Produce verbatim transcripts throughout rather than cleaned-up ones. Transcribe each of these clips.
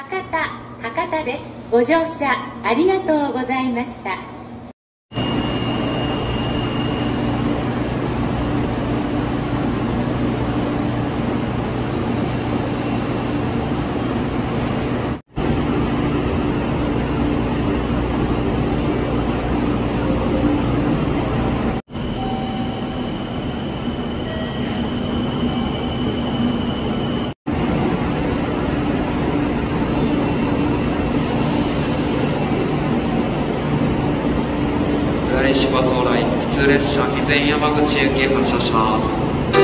博多、博多です。ご乗車ありがとうございました。 出発往来普通列車備前山口行き発車します。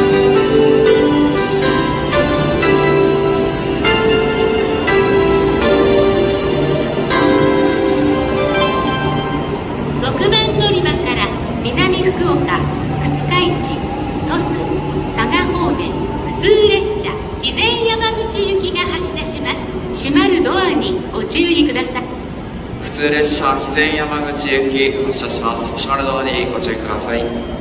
ろくばん乗り場から南福岡、二日市、鳥栖、佐賀方面普通列車備前山口行きが発車します。閉まるドアにご注意ください。 普通列車備前山口行き発車します。閉まるドアにご注意ください。